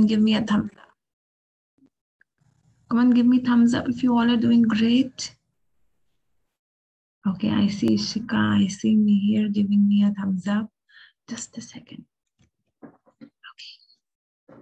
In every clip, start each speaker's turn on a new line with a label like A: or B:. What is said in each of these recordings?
A: give me a thumbs up. Come on, give me thumbs up if you all are doing great. Okay, I see Ishika, I see me here giving me a thumbs up. Just a second. Okay.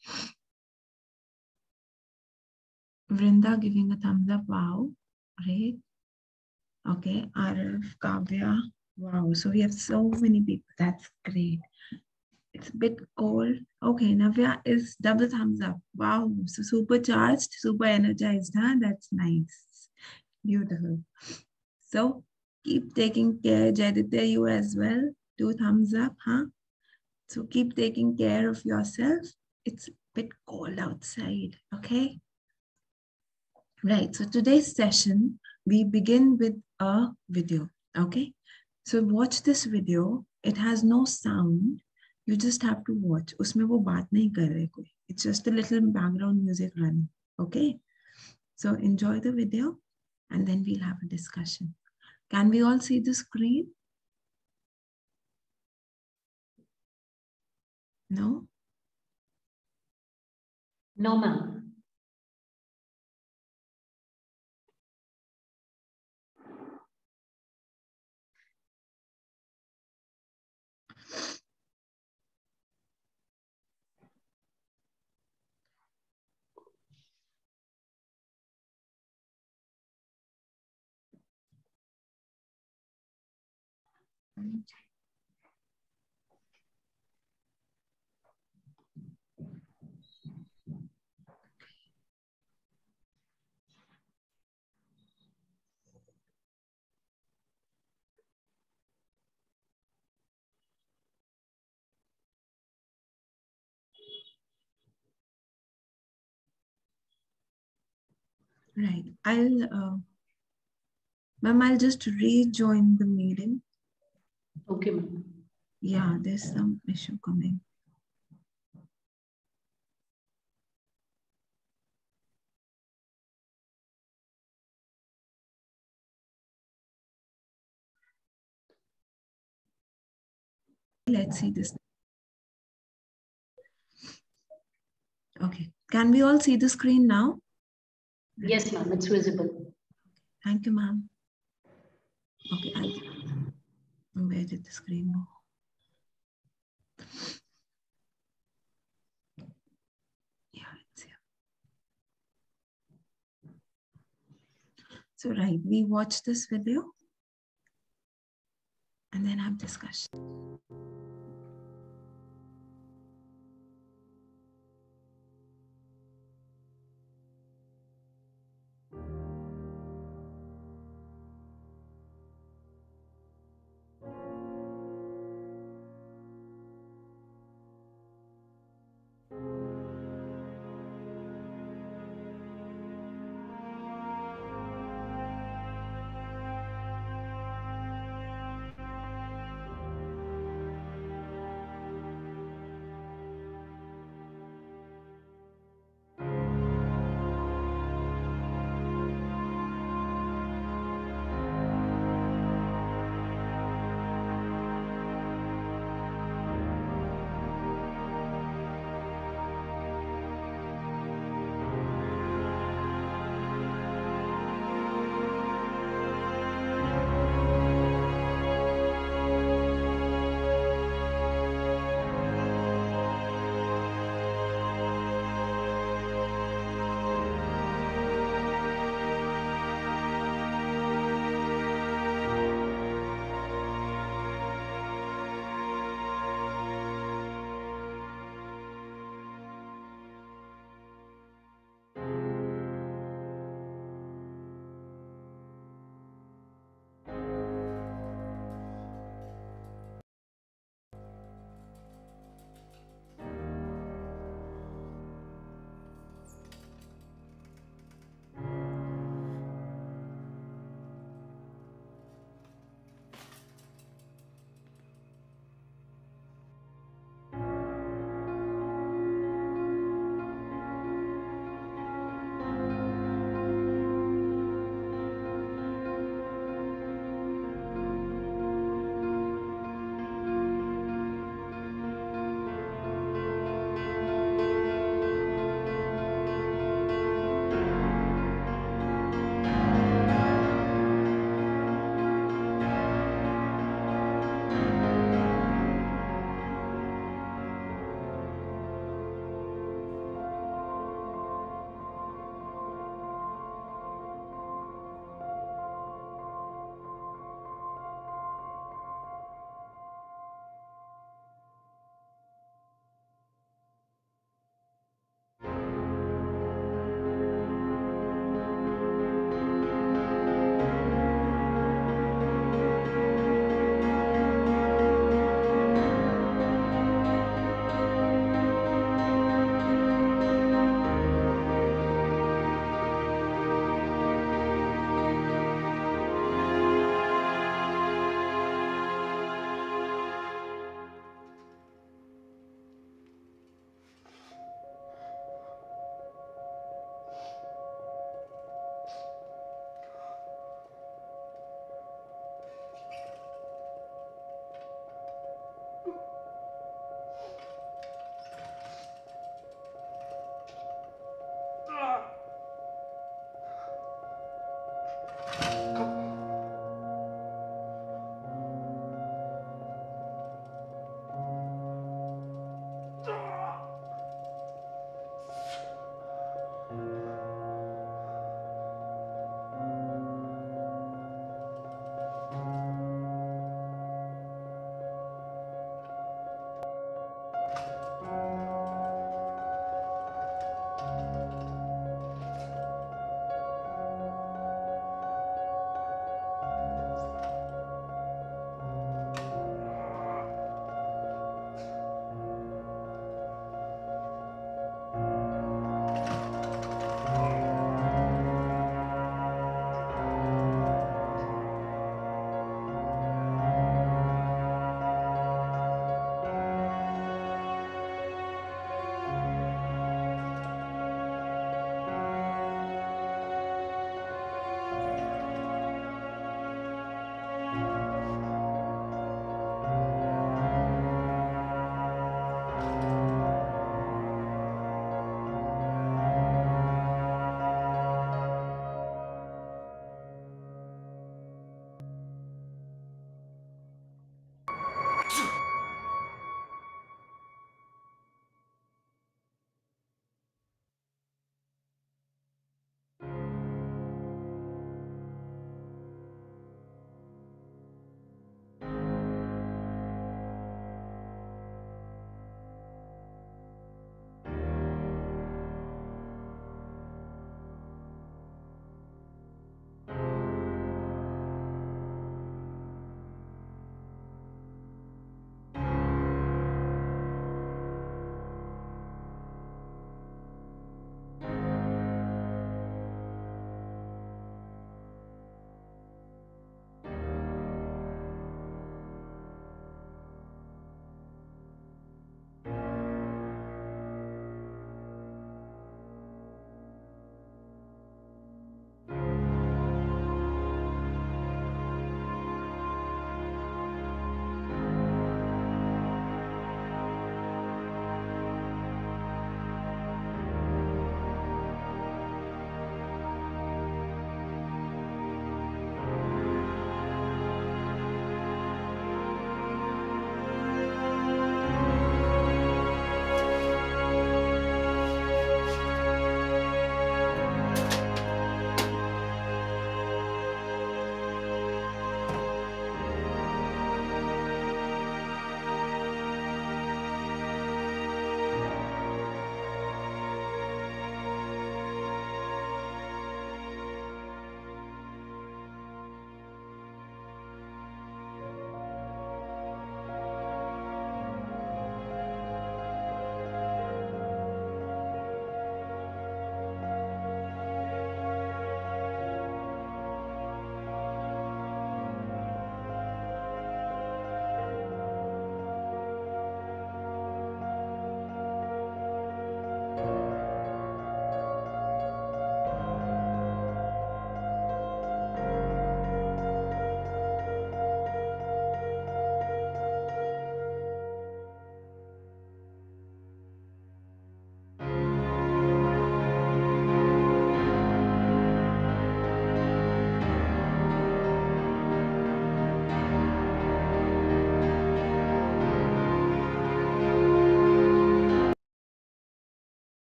A: Vrinda giving a thumbs up. Wow, great. Okay, Arif, Kavya. Wow, so we have so many people. That's great. It's a bit cold. Okay, Navya is double thumbs up. Wow, so supercharged, super energized, huh? That's nice. Beautiful. So keep taking care. Jaditya, you as well. 2 thumbs up, huh? So keep taking care of yourself. It's a bit cold outside, okay? Right, so today's session, we begin with a video, okay? So watch this video. It has no sound. You just have to watch. Usme wo baat nahi kar rahe koi. It's just a little background music running, okay? So enjoy the video and then we'll have a discussion. Can we all see the screen? No?
B: No, ma'am.
A: Right. Ma'am, I'll just rejoin the meeting.
B: Okay, ma'am.
A: Yeah, there's some issue coming. Let's see this. Okay. Can we all see the screen now?
B: Yes, ma'am. It's visible.
A: Thank you, ma'am. Okay. Where did the screen go? Yeah, it's here. So, right, we watch this video and then have discussion.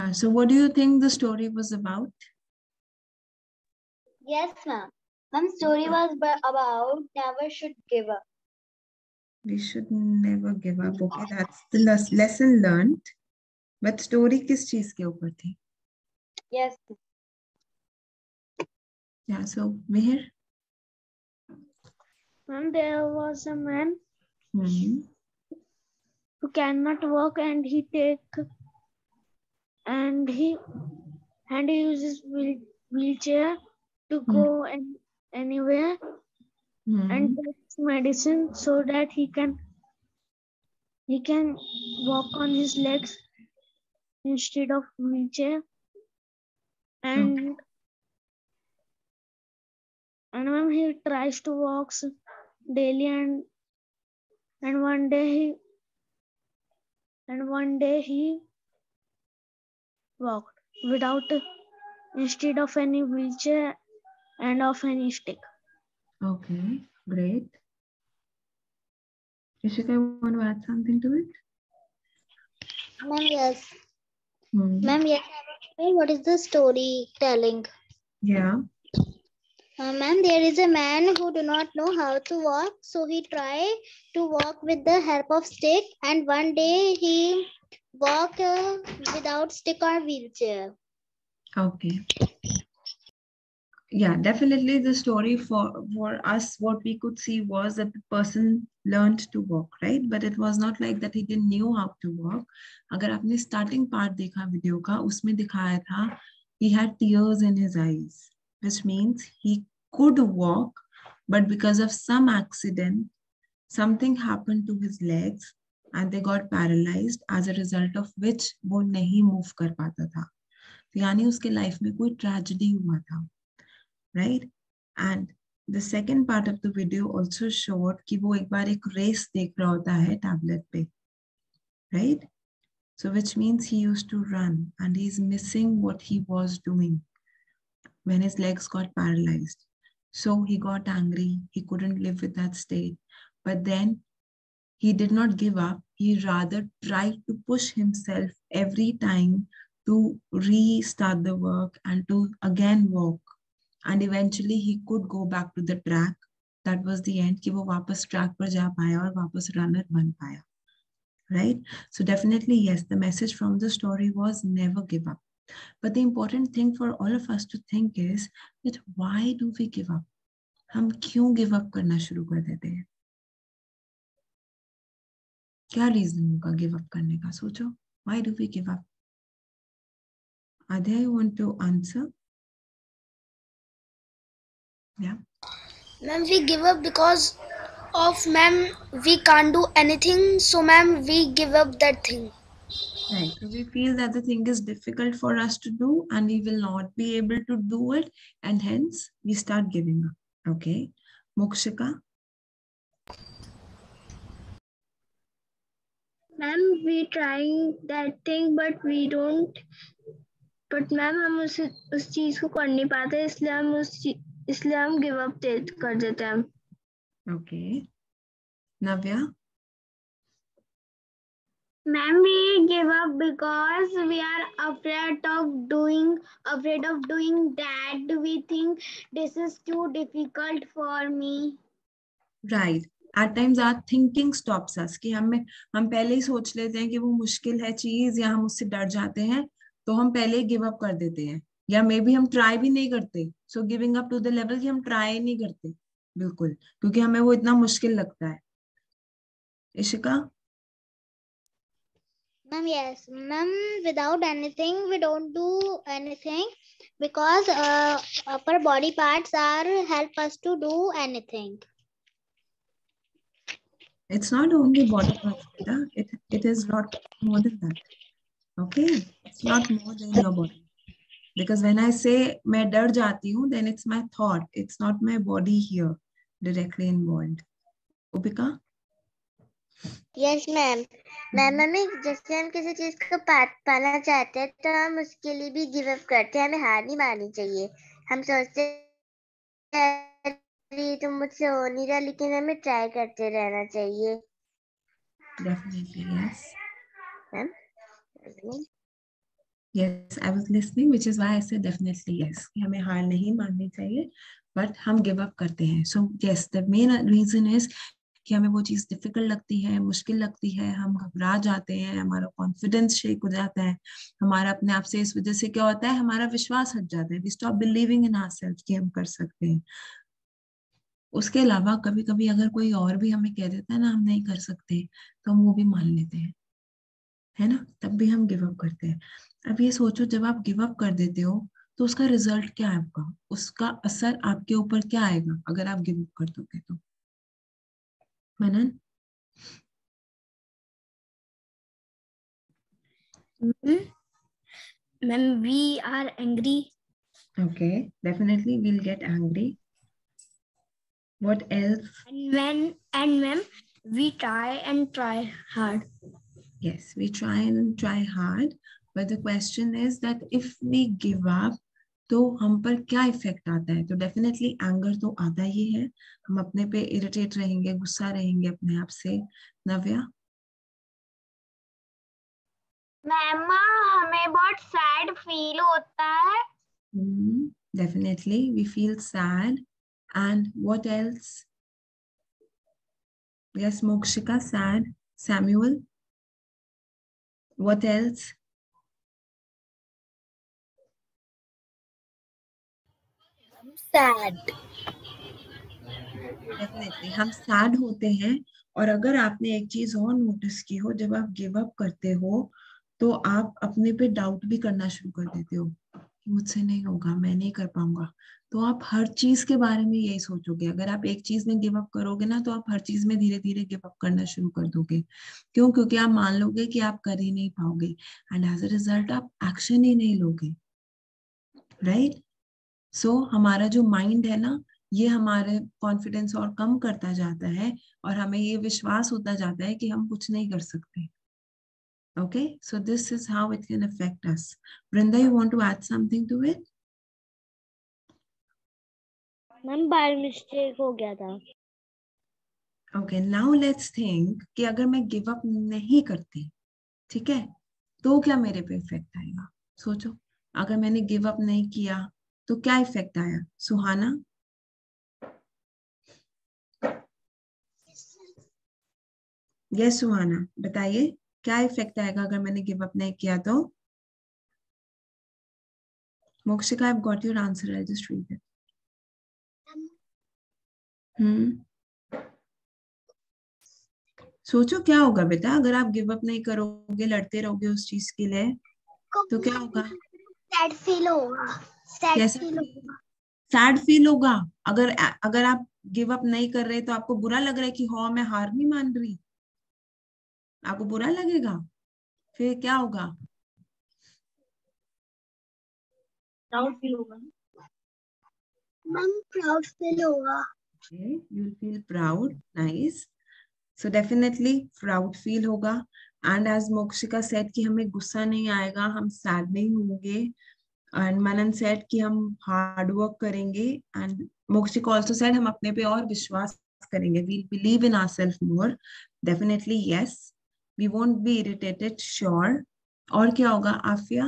A: So what do you think the story was about?
C: Yes, ma'am. Ma'am, story was about never should give up.
A: We should never give up. Okay, that's the lesson learned. But story किस चीज के ऊपर थी?
C: Yes.
A: Yeah, so Mihir?
D: Ma'am, there was a man
A: Hmm.
D: who cannot walk, and he uses wheelchair to go anywhere and takes medicine so that he can walk on his legs instead of wheelchair. And when he tries to walk daily, and one day he walked without instead of any wheelchair and of any stick.
A: Okay, great. Ishika, you want to add something to it?
C: Ma'am, yes. Ma'am, yes. What is the story telling?
A: Yeah.
C: Ma'am, there is a man who do not know how to walk, so he try to walk with the help of stick, and one day he walk without stick or wheelchair.
A: Okay. Yeah, definitely the story for us, what we could see was that the person learned to walk, right? But it was not like that he didn't knew how to walk. अगर आपने starting part देखा video का, उसमें दिखाया था he had tears in his eyes, which means he could walk, but because of some accident, something happened to his legs and they got paralyzed, as a result of which वो नहीं move कर पाता था. यानी उसके life में कोई tragedy हुआ था. Right? And the second part of the video also showed कि वो एक बार एक race देख रहा होता है tablet पे, right? So which means he used to run and he's missing what he was doing when his legs got paralyzed. So he got angry. He couldn't live with that state. But then he did not give up. He rather tried to push himself every time to restart the work and to again walk. And eventually he could go back to the track. That was the end कि वो वापस track पर जा पाया और वापस runner बन पाया. Right? So definitely yes, the message from the story was never give up. But the important thing for all of us to think is that why do we give up? हम क्यों give up करना शुरू कर देते हैं? क्या reason होगा give up करने का? सोचो. Why do we give up? Adya, you want to answer? Yeah.
E: Ma'am, we give up because of we can't do anything, so we give up that thing.
A: Right. So we feel that the thing is difficult for us to do and we will not be able to do it, and hence we start giving up. Okay. Mokshika?
D: Ma'am, we trying that thing, but we don't. But ma'am हम उस चीज को कर नहीं पाते, इसलिए हम give up कर देते हैं.
A: Okay. Navya?
D: Ma'am, we give up because we are afraid of doing that. We think this is too difficult for me.
A: Right. At times our thinking stops us कि हम पहले ही सोच लेते हैं कि वो मुश्किल है चीज या हम उससे डर जाते हैं, तो हम पहले ही गिव अप कर देते हैं, या मे बी हम ट्राई भी नहीं करते. So giving up to the level कि हम ट्राई नहीं करते बिल्कुल, क्योंकि हमें वो इतना मुश्किल लगता है. Ishika?
C: Ma'am, yes. Ma'am, without anything, we don't do anything because upper body parts are help us to do anything.
A: It's not only body parts, Beta. It is not more than that. Okay? It's not more than your body. Because when I say मैं डर जाती हूँ, then it's my thought. It's not my body here directly involved. Upika?
C: Yes, ma'am. Ma'am जैसे हम किसी चीज को पाना चाहते हैं तो हम उसके लिए भी गिव अप करते हैं. हमें हार नहीं माननी चाहिए. हम सोचते हैं तो मुझसे हो नहीं रहा, लेकिन हमें ट्राई करते रहना चाहिए.
A: Definitely, yes.
C: Ma'am
A: Yes, I was listening, which is why I said definitely yes. कि हमें हार नहीं माननी चाहिए, but हम give up करते हैं. So yes, the main reason is कि हमें वो चीज डिफिकल्ट लगती है, मुश्किल लगती है, हम घबरा जाते हैं, हमारा कॉन्फिडेंस शेक हो जाता है, हमारा अपने आप से इस वजह से क्या होता है, हमारा विश्वास हट जाता है. We stop believing in ourselves कि हम कर सकते हैं. उसके अलावा कभी कभी अगर कोई और भी हमें कह देता है ना हम नहीं कर सकते, तो हम वो भी मान लेते हैं, है ना, तब भी हम गिव अप करते हैं. अब ये सोचो, जब आप गिव अप कर देते हो तो उसका रिजल्ट क्या है आपका, उसका असर आपके ऊपर क्या आएगा अगर आप गिव अप कर दोगे तो. मनन.
E: Ma'am, we are angry.
A: Okay, definitely we'll get angry. What else?
E: And ma'am, we try hard.
A: Yes, we try hard, but the question is that if we give up तो हम पर क्या effect आता है. तो डेफिनेटली एंगर तो आता ही है, हम अपने पे इरिटेट रहेंगे, गुस्सा रहेंगे अपने आप से. नव्या.
D: मैम हमें बहुत सैड फील होता है.
A: Definitely we feel sad. And what else? Yes, Mokshika, sad. Samuel, what else?
E: Sad.
A: Definitely हम सैड होते हैं. और अगर आपने एक चीज और नोटिस की हो, जब आप गिव अप करते हो तो आप अपने पे डाउट भी करना शुरू कर देते हो कि मुझसे नहीं होगा, मैं नहीं कर पाऊंगा. तो आप हर चीज के बारे में यही सोचोगे. अगर आप एक चीज में गिव अप करोगे ना, तो आप हर चीज में धीरे धीरे गिव अप करना शुरू कर दोगे. क्यों? क्योंकि आप मान लोगे कि आप कर ही नहीं पाओगे, एंड एज अ रिजल्ट आप एक्शन ही नहीं लोगे. राइट? सो हमारा जो माइंड है ना, ये हमारे कॉन्फिडेंस और कम करता जाता है, और हमें ये विश्वास होता जाता है कि हम कुछ नहीं कर सकते. Okay, so this is how it can affect us. Brinda, you want to add something to it?
C: Ma'am by mistake हो गया था.
A: Okay, now let's think कि अगर मैं गिव अप नहीं करती, ठीक है, तो क्या मेरे पे इफेक्ट आएगा. सोचो, अगर मैंने गिव अप नहीं किया तो क्या इफेक्ट आया. सुहाना. यस सुहाना, बताइए क्या इफेक्ट आएगा अगर मैंने गिव अप नहीं किया तो. Mokshika, I've got your answer. I'll just read it. सोचो क्या होगा बेटा, अगर आप गिव अप नहीं करोगे, लड़ते रहोगे उस चीज के लिए, तो क्या होगा.
C: सैड फील होगा.
A: सैड फील होगा. अगर आप गिव अप नहीं कर रहे तो आपको बुरा लग रहा है कि हाँ मैं हार नहीं मान रही, आपको बुरा लगेगा. फिर क्या होगा.
D: प्राउड फील होगा.
C: मैम प्राउड फील होगा.
A: You'll feel proud. Nice. So definitely proud feel होगा. And as Mokshika said कि हमें गुस्सा नहीं आएगा, हम sad नहीं होंगे. And Manan said कि हम hard work करेंगे. And Mokshika also said हम अपने पे और विश्वास करेंगे. We'll believe in ourselves more. Definitely yes. We won't be irritated. Sure. और क्या होगा आफिया.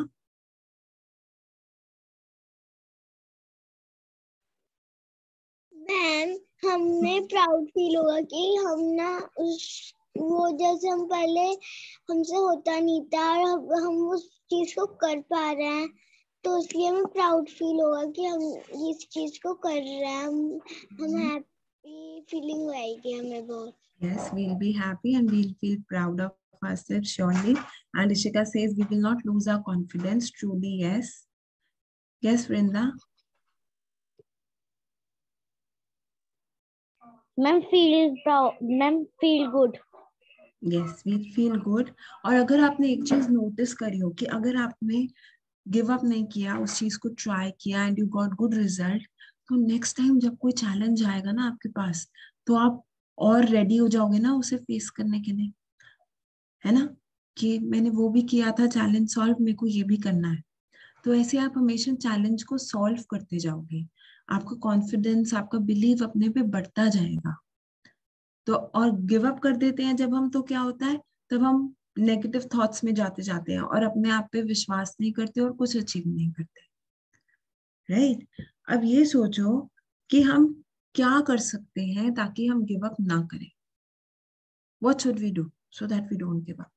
C: मैम हमें प्राउड फील होगा कि हम ना वो जैसे हम पहले हमसे होता नहीं था और हम उस चीज को कर पा रहे हैं, तो इसलिए हमें प्राउड फील होगा कि हम इस चीज को कर रहे हैं. हम हैप्पी फीलिंग आएगी हमें बहुत.
A: Yes, we'll be happy and we'll feel proud of ourselves surely. And Ishika says we will not lose our confidence. Truly, yes. Yes, Vrinda.
C: Ma'am feel good.
A: Yes, we'll feel good. और अगर आपने एक चीज notice करी हो कि अगर आपने गिव अप नहीं किया, उस चीज को ट्राई किया and you got good result, तो नेक्स्ट टाइम जब कोई चैलेंज आएगा ना आपके पास, तो आप और रेडी हो जाओगे ना उसे फेस करने के लिए, है ना, कि मैंने वो भी किया था चैलेंज सॉल्व, मेरे को ये भी करना है. तो ऐसे आप हमेशा चैलेंज को सॉल्व करते जाओगे, आपका कॉन्फिडेंस, आपका बिलीव अपने पे बढ़ता जाएगा. तो और गिव अप कर देते हैं जब हम, तो क्या होता है, तब हम नेगेटिव थॉट्स में जाते जाते हैं और अपने आप पे विश्वास नहीं करते और कुछ अचीव नहीं करते, राइट? अब ये सोचो कि हम क्या कर सकते हैं ताकि हम गिव अप ना करें. What should we do so that we don't give up?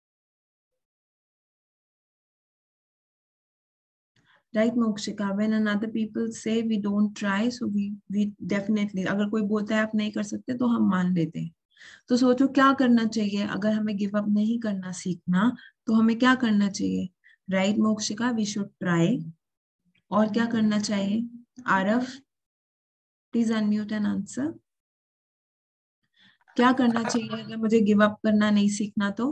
A: Right, Mokshika? When another people say we don't try, so we definitely, अगर कोई बोलता है आप नहीं कर सकते तो हम मान लेते हैं. तो सोचो क्या करना चाहिए. अगर हमें गिव अप नहीं करना सीखना तो हमें क्या करना चाहिए? Right Mokshika, we should try. और क्या करना चाहिए? Aarav, please unmute and answer. क्या करना चाहिए अगर मुझे गिव अप करना नहीं सीखना तो?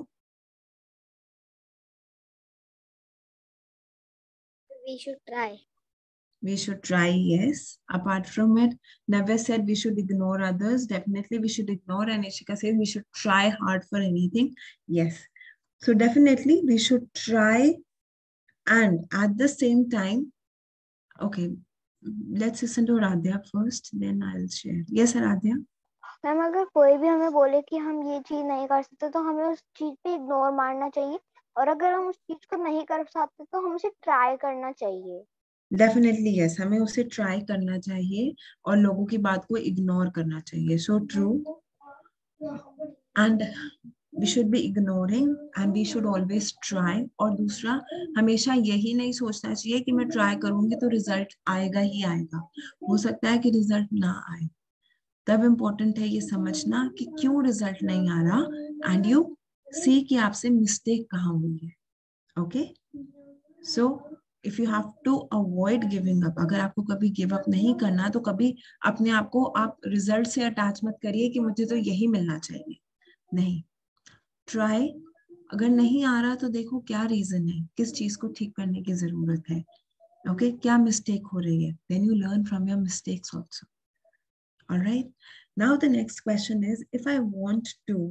C: We should try.
A: We should try, yes. Apart from it, Navya said we should ignore others. Definitely we should ignore. And Ishika says we should try hard for anything. Yes. So definitely we should try. And at the same time, okay, let's listen to Radhya first, then I'll share. Yes, Radhya.
D: Ma'am अगर कोई भी हमें बोले कि हम ये चीज नहीं कर सकते तो हमें उस चीज पे इग्नोर मारना चाहिए, और अगर हम उस चीज को नहीं कर सकते तो हम उसे ट्राई करना चाहिए.
A: डेफिनेटली यस, हमें उसे ट्राई करना चाहिए और लोगों की बात को इग्नोर करना चाहिए. So true. And we should be ignoring and we should always try. और दूसरा, हमेशा यही नहीं सोचना चाहिए कि मैं ट्राई करूंगी तो रिजल्ट आएगा ही आएगा. हो सकता है कि रिजल्ट ना आए. तब इम्पोर्टेंट है ये समझना कि क्यों रिजल्ट नहीं आ रहा, एंड यू सी कि आपसे मिस्टेक कहाँ हुई है. Okay, so if you have to avoid giving up, अगर आपको कभी गिव अप नहीं करना तो कभी अपने आप को आप रिजल्ट से अटैच मत करिए कि मुझे तो यही मिलना चाहिए. नहीं, ट्राई. अगर नहीं आ रहा तो देखो क्या रीजन है, किस चीज को ठीक करने की जरूरत है. ओके, क्या मिस्टेक हो रही है. Then you learn from your mistakes also. All right. Now the next question is, if I want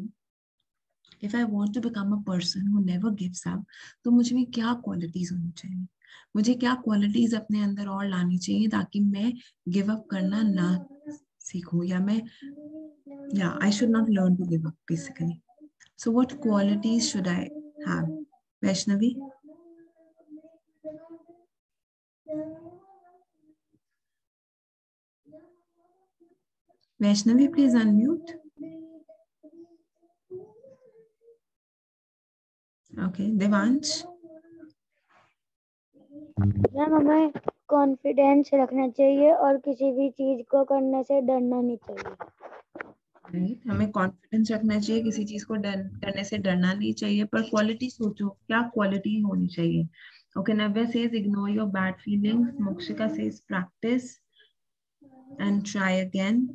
A: to become a person who never gives up, तो मुझे में क्या qualities होनी चाहिए? मुझे क्या qualities अपने अंदर और लानी चाहिए ताकि मैं give up करना ना सीखूं, या मैं I should not learn to give up basically. So what qualities should I have? Vaishnavi? Vaishnavi, please unmute. Okay, Devansh.
D: Ma'am हमें कॉन्फिडेंस रखना चाहिए और किसी भी चीज को करने से डरना नहीं चाहिए.
A: Right. हमें कॉन्फिडेंस रखना चाहिए, किसी चीज को करने से डरना नहीं चाहिए. पर क्वालिटी सोचो, क्या क्वालिटी होनी चाहिए? Okay, Navya says ignore your bad feelings. Mokshika says practice and try again.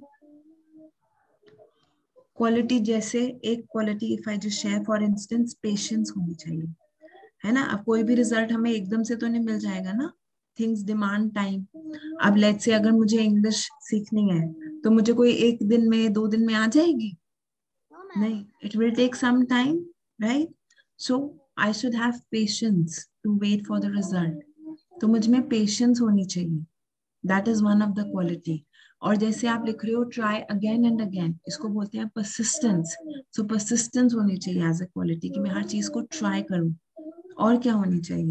A: Quality जैसे एक quality, if I just share for instance, patience होनी चाहिए, है ना. अब कोई भी रिजल्ट हमें एकदम से तो नहीं मिल जाएगा ना. Things demand time. अब लेट्स से अगर मुझे इंग्लिश सीखनी है तो मुझे कोई एक दिन में 2 दिन में आ जाएगी? नहीं, it will take some time, right. So I should have patience to wait for the result. तो मुझ में पेशेंस होनी चाहिए. That is one of the quality. और जैसे आप लिख रहे हो ट्राई अगेन एंड अगेन, इसको बोलते हैं परसिस्टेंस. सो परसिस्टेंस होनी चाहिए एज अ क्वालिटी कि मैं हर चीज को ट्राई करूं. और क्या होनी चाहिए?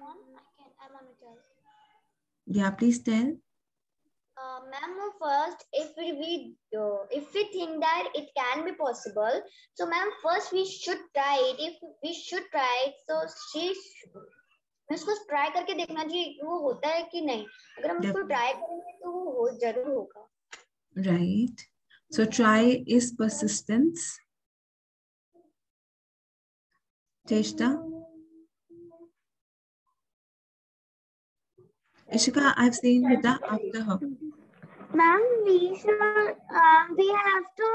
A: या please tell.
C: Ma'am, first, if we think that it can be possible, so ma'am, first we should try it. If we should try it, so उसको ट्राई करके देखना चाहिए कि वो होता है कि नहीं. अगर हम उसको ट्राई करेंगे तो वो जरूर होगा.
A: Right. So try is persistence. चेष्टा. Ishika, I've seen Rita after her.
D: Ma'am, we have to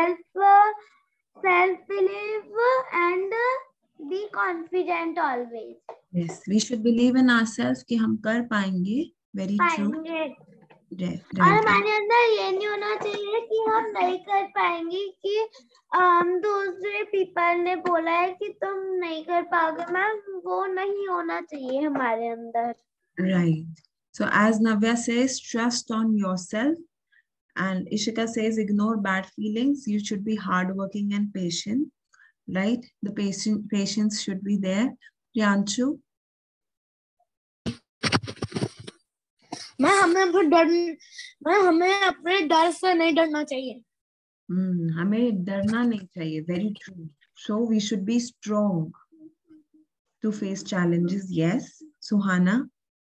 D: self-believe and be confident always.
A: Yes, we should believe in ourselves कि हम कर पाएंगे. Very true.
D: और हमारे अंदर ये नहीं होना चाहिए कि हम नहीं कर पाएंगे, कि दूसरे पीपल ने बोला है कि तुम नहीं कर पाओगे. मैम, वो नहीं होना चाहिए हमारे अंदर.
A: Right. So as Navya says, trust on yourself. And Ishika says, ignore bad feelings. You should be hardworking and patient. right? The patience should be there. Priyanshu?
E: हमें अपने डर से नहीं डरना चाहिए.
A: हमें डरना नहीं चाहिए. Very true. So we should be strong to face challenges. Yes. Suhana?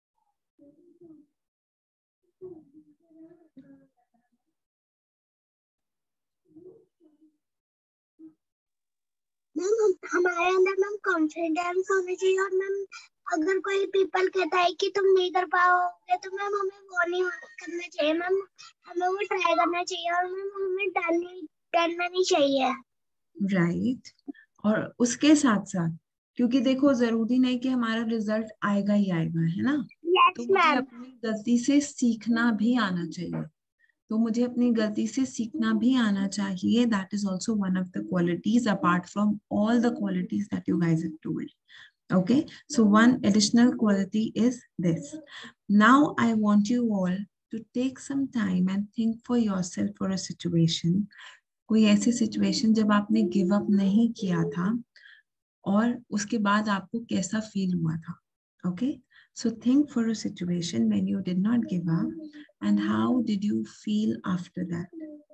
D: Ma'am हमारे अंदर मैम कॉन्फिडेंस होना चाहिए और मैम अगर कोई पीपल कहता है कि तुम नहीं कर पाओगे तो मैम हमें वो नहीं करना चाहिए. मैम हमें वो ट्राई करना चाहिए और मैम हमें डरना नहीं चाहिए.
A: राइट. और उसके साथ साथ, क्योंकि देखो जरूरी नहीं कि हमारा रिजल्ट आएगा ही आएगा, है ना? तो मुझे अपनी गलती से सीखना भी आना चाहिए. That is also one of the qualities apart from all the qualities that you guys have told. Okay, so one additional quality is this. Now I want you all to take some time and think for yourself for a situation. कोई ऐसी situation जब आपने give up नहीं किया था और उसके बाद आपको कैसा feel हुआ था. Okay, so think for a situation when you did not give up and how did you feel after that.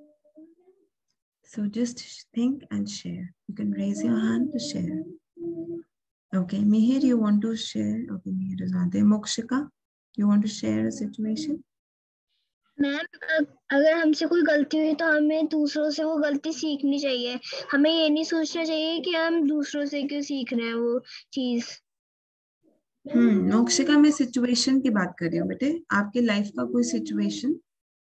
A: So just think and share. You can raise your hand to share. Okay, Mihir, you want to share? Okay, Mihir is not there. Mokshika, you want to share a situation?
D: Ma'am अगर हमसे कोई गलती हुई तो हमें दूसरों से वो गलती सीखनी चाहिए. हमें ये नहीं सोचना चाहिए कि हम दूसरों से क्यों सीख रहे हैं वो चीज.
A: मोक्षिका, मैं सिचुएशन की बात कर रही हूँ बेटे. आपके लाइफ का कोई सिचुएशन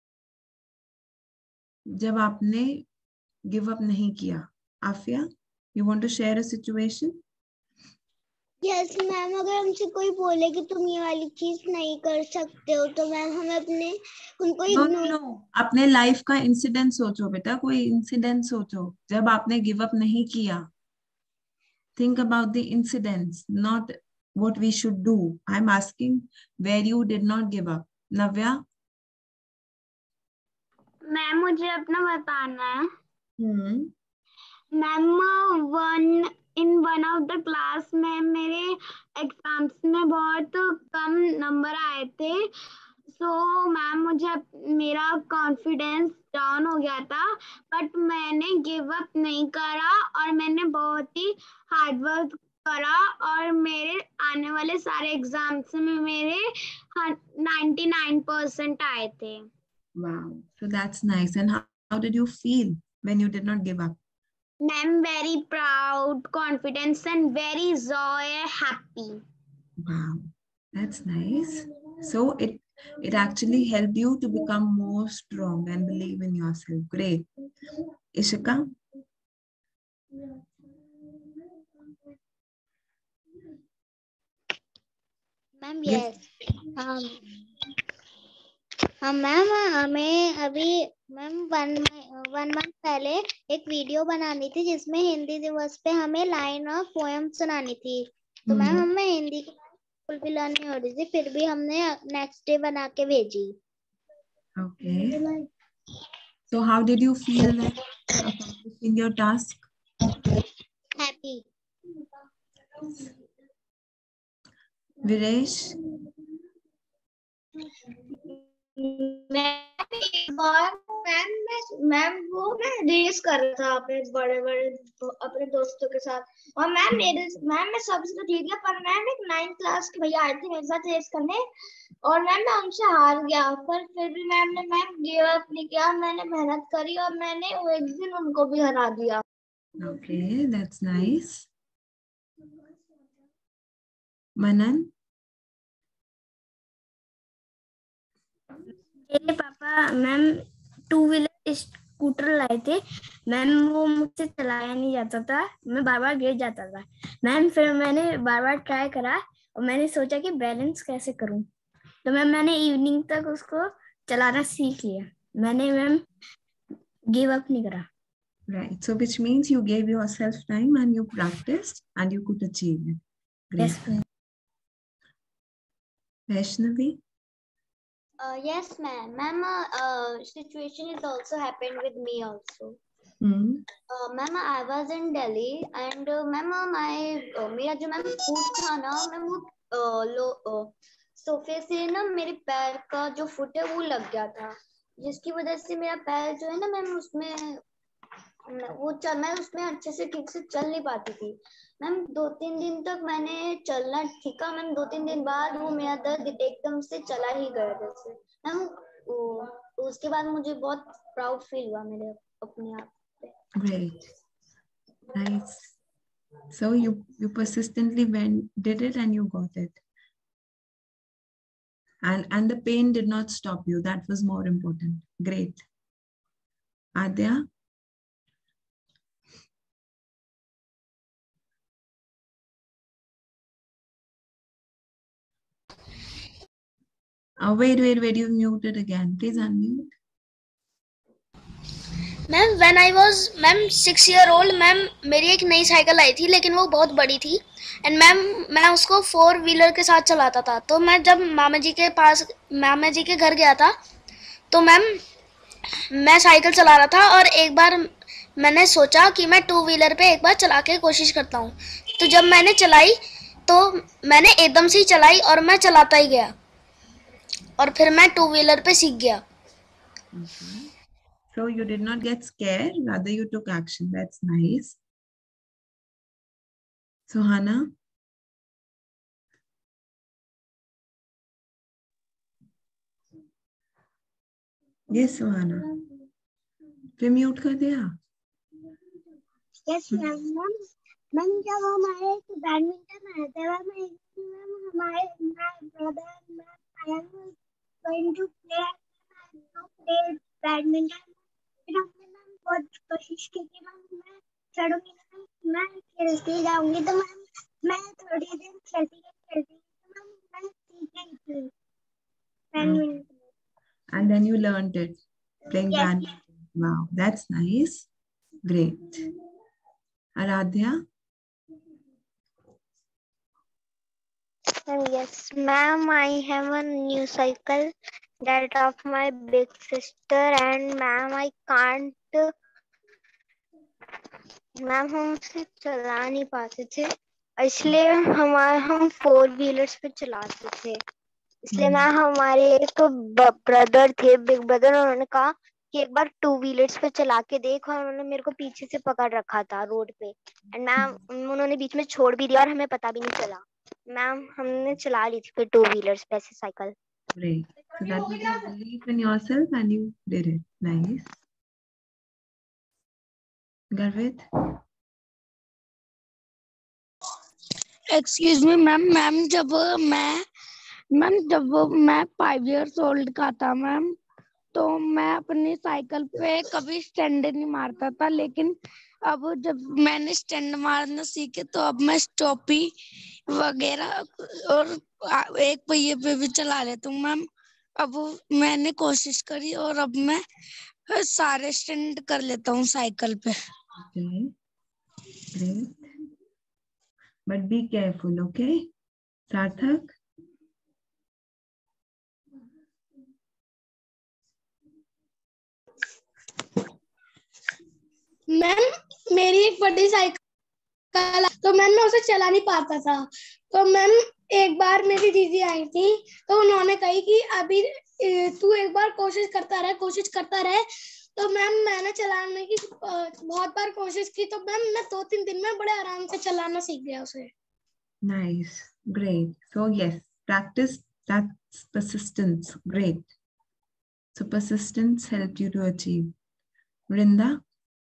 A: जब आपने गिव अप नहीं किया. Afiya, you want to share a situation?
D: Yes ma'am, अगर हमसे कोई बोले कि तुम ये वाली चीज नहीं कर सकते हो तो मैम हमें उनको
A: नो, अपने लाइफ का इंसिडेंट सोचो बेटा. कोई इंसिडेंट सोचो जब आपने गिव अप नहीं किया. Think about the incidents, not what we should do. I'm asking where you did not give up. Navya?
D: Ma'am मुझे अपना बताना है. Ma'am one of the class में मेरे एग्जाम्स में बहुत कम नंबर आए थे. सो मैम मुझे मेरा कॉन्फिडेंस डाउन हो गया था, बट मैंने गिव अप नहीं करा और मैंने बहुत ही हार्ड वर्क करा और मेरे आने वाले सारे एग्जाम्स में मेरे 99% आए थे.
A: Wow, so that's nice. And how did you feel when you did not give up?
D: I'm very proud, confident, and very happy.
A: Wow, that's nice. So it actually helped you to become more strong and believe in yourself. Great. Ishika?
C: Ma'am yes. Ma'am हमें अभी ma'am one month पहले एक video बनानी थी जिसमें हिंदी दिवस पे हमें लाइन ऑफ पोएम सुनानी थी. तो मैम हमें हिंदी की बिल्कुल भी लर्न नहीं हो रही थी, फिर भी हमने नेक्स्ट डे बना के भेजी.
A: Okay. So how did you feel when accomplishing your task?
C: Happy.
A: Viresh?
D: Ma'am वो मैं रेस कर रहा था अपने दोस्तों के साथ और मैम मैं सबसे तो जीत गया, पर मैम एक 9th क्लास के भैया आए थे मेरे साथ रेस करने और मैम मैं उनसे हार गया. पर फिर भी मैम गिव अप नहीं किया, मैंने मेहनत करी और मैंने वो एक दिन उनको भी हरा दिया.
A: Okay, that's nice. Manan?
F: मेरे पापा मैम 2 व्हीलर स्कूटर लाए थे. मैम वो मुझसे चलाया नहीं जाता था, मैं बार बार गिर जाता था. मैम फिर मैंने बार बार ट्राई करा और मैंने सोचा कि बैलेंस कैसे करूं, तो मैंने इवनिंग तक उसको चलाना सीख लिया. मैंने मैम गिव अप नहीं करा.
A: Right, so which means you gave yourself time and you practiced and you could achieve it. Great.
F: Yes,
A: Vaishnavi?
C: Yes, ma'am. Ma'am, situation is also happened with me also. Ma'am I was in Delhi and ma'am मेरा जो ma'am foot था ना ma'am वो सोफे से ना मेरे पैर का जो फुट है वो लग गया था, जिसकी वजह से मेरा पैर जो है ना मैम उसमें मैं उसमें अच्छे से ठीक से चल नहीं पाती थी मैम। 2-3 दिन तक मैंने चलना सीखा मैम। 2-3 दिन बाद वो मेरा दर्द एकदम से चला ही गया जैसे मैम। उसके बाद मुझे बहुत प्राउड फील हुआ मेरे अपने आप पे।
A: Great. Nice. So you persistently did it and you got it. And the pain did not stop you. That was more important. Great. Adya? Wait, you muted again. Please unmute.
E: Ma'am when I was ma'am 6 year old ma'am मेरी एक नई cycle आई थी, लेकिन वो बहुत बड़ी थी and ma'am मैं उसको 4 व्हीलर के साथ चलाता था। तो मैं जब मामा जी के घर गया था तो मैम मैं साइकिल चला रहा था और एक बार मैंने सोचा कि मैं 2 व्हीलर पे एक बार चला के कोशिश करता हूँ। तो जब मैंने चलाई तो मैंने एकदम से ही चलाई और मैं चलाता ही गया और फिर मैं 2 व्हीलर पे सीख गया।
A: Okay. So you did not get scared, rather you took action. That's nice. Suhana? Yes, Suhana. फिर म्यूट कर दिया?
D: Yes, ma'am. मैम जब हमारे बैडमिंटन आए थे मैम हमारे brother I am going to play badminton. फिर हमने मैम बहुत कोशिश की कि मैम मैं चढ़ूंगी मैं खेलती जाऊंगी। तो मैम मैं थोड़ी देर खेलती तो मैम मैं सीख गई थी badminton.
A: And then you learned it, playing
D: Yes.
A: badminton. Wow, that's nice. Great. Aradhya?
D: Yes, ma'am, I have a new cycle that of my big sister and ma'am I can't ma'am हम उसे चला नहीं पाते थे, इसलिए हम 4 wheelers पे चलाते थे। इसलिए मैं हमारे एक ब्रदर थे बिग ब्रदर, उन्होंने कहा कि एक बार 2 व्हीलर्स पे चला के देख, और उन्होंने मेरे को पीछे से पकड़ रखा था रोड पे एंड मैम उन्होंने बीच में छोड़ भी दिया और हमें पता भी नहीं चला। मैम हमने चला ली थी फिर 2 व्हीलर्स पे ऐसे cycle.
A: Great. So that was your belief in yourself and you did it. Nice. Garvit?
F: Excuse me ma'am जब मैं 5 years old का था मैम, तो मैं अपनी साइकिल पे कभी स्टैंड नहीं मारता था, लेकिन अब जब मैंने स्टैंड मारना सीखे तो अब मैं स्टॉपी वगैरह और एक पहिए पे भी चला लेता हूँ मैम। अब मैंने कोशिश करी और अब मैं सारे स्टैंड कर लेता हूँ साइकिल पे।
A: Okay. Great. But be careful, okay? Sarthak?
E: Ma'am मेरी एक बड़ी साइकिल तो मैम मैं उसे चला नहीं पाता था। तो मैम एक बार मेरी दीदी आई थी तो उन्होंने कही कि अभी तू एक बार कोशिश करता रहे। तो मैम मैंने चलाने की बहुत बार कोशिश की, तो मैम मैं 2-3 दिन में बड़े आराम से चलाना सीख गया उसे।
A: Nice. Great. So yes, practice, that's persistence. Great. So persistence helped you to achieve. Vrinda?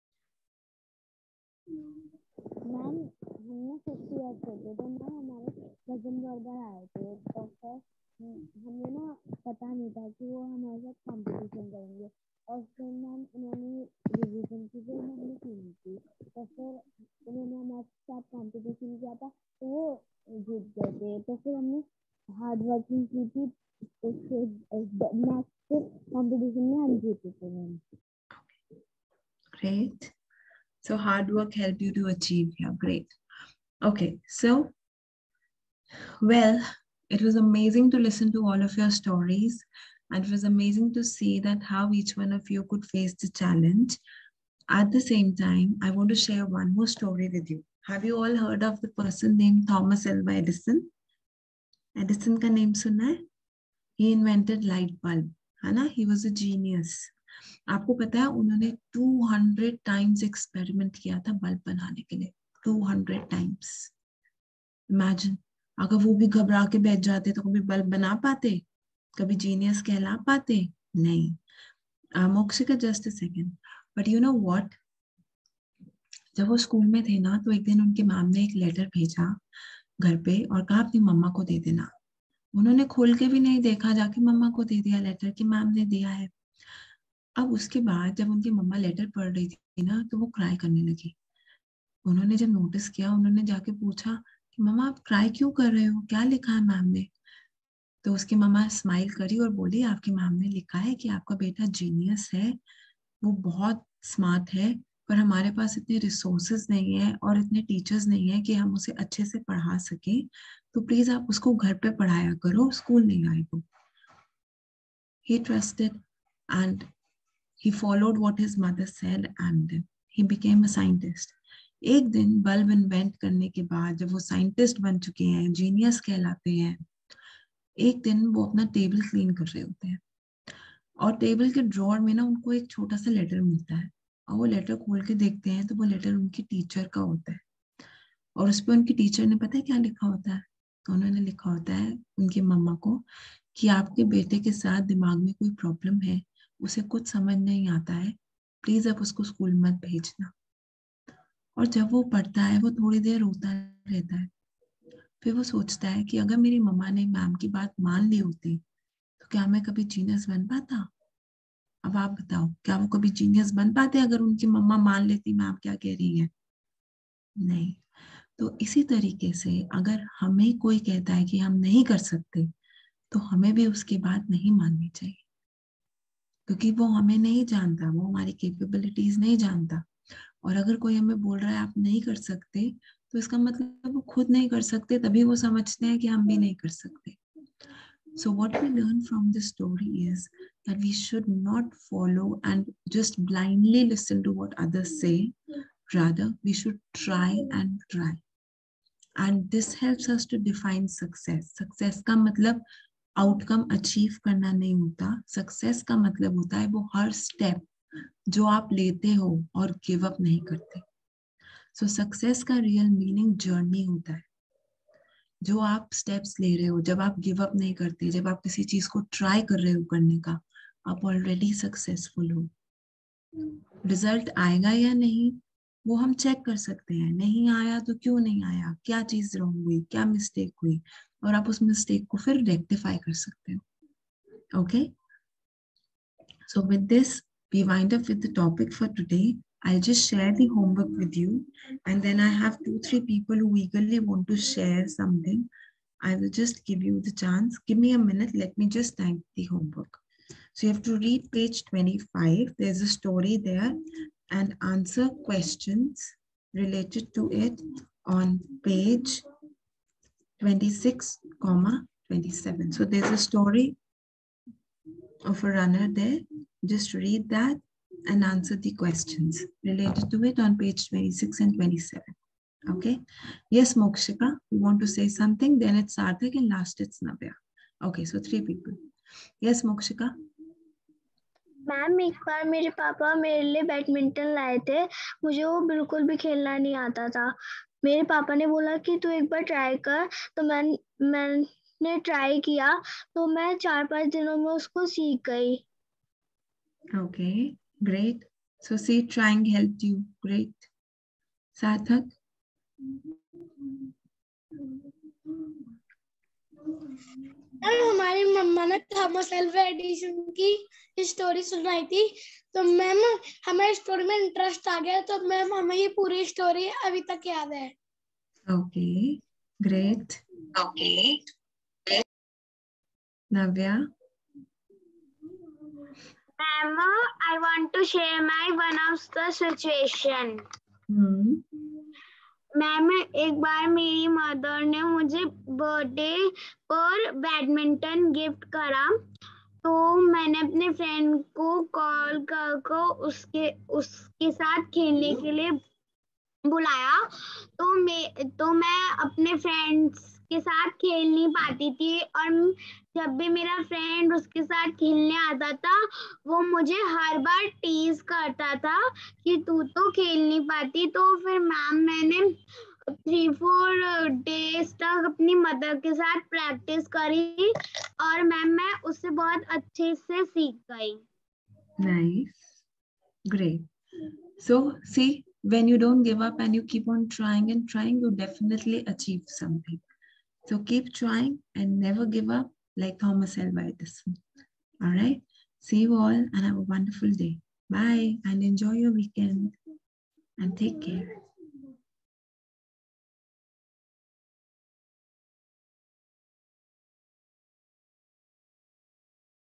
F: Ma'am हमने 50 years होते थे ना, हमारे कजन ब्रदर आए थे, तो फिर हमें ना पता नहीं था कि वो हमारे साथ कंपटीशन करेंगे, और फिर मैम उन्होंने रिवीजन की जो हमने सुनी थी, तो फिर उन्होंने हमारे साथ कंपटीशन किया था तो वो जीत गए थे। तो फिर हमने हार्ड वर्किंग की थी, नेक्स्ट कंपटीशन में हम जीते थे ma'am.
A: Great. So hard work helped you to achieve here. Great. Okay. So, well, it was amazing to listen to all of your stories. And it was amazing to see that how each one of you could face the challenge. At the same time, I want to share one more story with you. Have you all heard of the person named Thomas Alva Edison? Edison का name सुना है? He invented light bulb, है ना? He was a genius. आपको पता है उन्होंने 200 times experiment किया था बल्ब बनाने के लिए. 200 times. Imagine, अगर वो भी घबरा के बैठ जाते तो कभी बल्ब बना पाते? कभी जीनियस कहला पाते? नहीं. मोक्षिका, just a second. But you know what? जब वो स्कूल में थे ना तो एक दिन उनके मैम ने एक लेटर भेजा घर पे और कहा अपनी मम्मा को दे देना. उन्होंने खोल के भी नहीं देखा, जाके मम्मा को दे दिया लेटर कि मैम ने दिया है. अब उसके बाद जब उनकी मम्मा लेटर पढ़ रही थी ना तो वो क्राई करने लगी. उन्होंने जब नोटिस किया, उन्होंने जाके पूछा कि मम्मा आप क्राई क्यों कर रहे हो, क्या लिखा है मैम ने? तो उसकी मम्मा स्माइल करी और बोली आपकी मैम ने लिखा है कि आपका बेटा जीनियस है, वो बहुत स्मार्ट है, पर हमारे पास इतने रिसोर्सेज नहीं है और इतने टीचर्स नहीं है कि हम उसे अच्छे से पढ़ा सके, तो प्लीज आप उसको घर पे पढ़ाया करो, स्कूल नहीं आए वो. He trusted and he followed what his mother said and he became a scientist. एक दिन बल्ब इन्वेंट करने के बाद जब वो साइंटिस्ट बन चुके हैं, जीनियस कहलाते हैं, एक दिन वो अपना टेबल क्लीन कर रहे होते हैं और टेबल के ड्रॉअर में ना उनको एक छोटा सा लेटर मिलता है और वो लेटर खोल के देखते हैं तो वो लेटर उनकी टीचर का होता है और उस पर उनकी टीचर ने पता है क्या लिखा होता है? उन्होंने लिखा होता है उनकी मम्मा को कि आपके बेटे के साथ दिमाग में कोई प्रॉब्लम है, उसे कुछ समझ नहीं आता है, प्लीज आप उसको स्कूल मत भेजना. और जब वो पढ़ता है वो थोड़ी देर रोता रहता है, फिर वो सोचता है कि अगर मेरी मम्मा ने मैम की बात मान ली होती तो क्या मैं कभी जीनियस बन पाता? अब आप बताओ, क्या वो कभी जीनियस बन पाते अगर उनकी मम्मा मान लेती मैम क्या कह रही है? नहीं. तो इसी तरीके से अगर हमें कोई कहता है कि हम नहीं कर सकते तो हमें भी उसकी बात नहीं माननी चाहिए, क्योंकि वो हमें नहीं जानता, वो हमारी कैपेबिलिटीज नहीं जानता. और अगर कोई हमें बोल रहा है आप नहीं कर सकते तो इसका मतलब वो खुद नहीं कर सकते, तभी वो समझते हैं कि हम भी नहीं कर सकते. So what we learn from this story is that we should not follow and just blindly listen to what others say. Rather, we should try and try. And this helps us to define success. Success का मतलब outcome achieve करना नहीं होता. Success का मतलब होता है वो हर स्टेप जो आप लेते हो और गिव अप नहीं करते. सो सक्सेस का रियल मीनिंग जर्नी होता है. जो आप स्टेप्स ले रहे हो, जब आप गिव अप नहीं करते, जब आप किसी चीज को ट्राई कर रहे हो करने का, आप ऑलरेडी सक्सेसफुल हो. रिजल्ट आएगा या नहीं वो हम चेक कर सकते हैं. नहीं आया तो क्यों नहीं आया, क्या चीज रॉन्ग हुई, क्या मिस्टेक हुई, और आप उस मिस्टेक को फिर रेक्टिफाई कर सकते हो. Okay, so with this we wind up with the topic for today. I'll just share the homework with you, and then I have 2-3 people who eagerly want to share something. I will just give you the chance. Give me a minute. Let me just type the homework. So you have to read page 25. There's a story there and answer questions related to it on page 26, 27. So there's a story of a runner there. Just read that and answer the questions related to it on page 26 and 27. Okay. Yes, Mokshika, you want to say something? Then it's Sarthak and last it's Navya. Okay, so 3 people. Yes, Mokshika.
F: Ma'am एक बार मेरे पापा मेरे लिए badminton लाए थे, मुझे वो बिल्कुल भी खेलना नहीं आता था. मेरे पापा ने बोला कि तू एक बार ट्राई कर, तो मैंने ट्राई किया, तो मैं 4-5 दिनों में उसको सीख गई.
A: Okay, great. So see, trying helped you. Great. Sarthak.
E: हमारी मम्मा ने थॉमस एल्वा एडिसन की स्टोरी सुनाई थी, तो मैम हमें स्टोरी में इंटरेस्ट आ गया, तो मैम हमें ये पूरी स्टोरी अभी तक याद है.
A: Okay, great. Okay. Navya.
D: Ma'am, I want to share my one of the situation. Ma'am एक बार मेरी मदर ने मुझे बर्थडे पर बैडमिंटन गिफ्ट करा, तो मैंने अपने फ्रेंड को कॉल कर उसके साथ खेलने के लिए बुलाया। तो मैं अपने फ्रेंड्स के साथ खेल नहीं पाती थी, और जब भी मेरा फ्रेंड उसके साथ खेलने आता था वो मुझे हर बार टीज करता था कि तू तो खेल नहीं पाती। तो फिर मैंने 3-4 डेज तक अपनी मदर के साथ प्रैक्टिस करी, और मैं उससे बहुत अच्छे से सीख गई।
A: Nice. Great. So see, when you don't give up and you keep on trying and trying, you definitely achieve something. So keep trying and never give up, like Thomas Alva Edison. All right. See you all and have a wonderful day. Bye and enjoy your weekend and take care.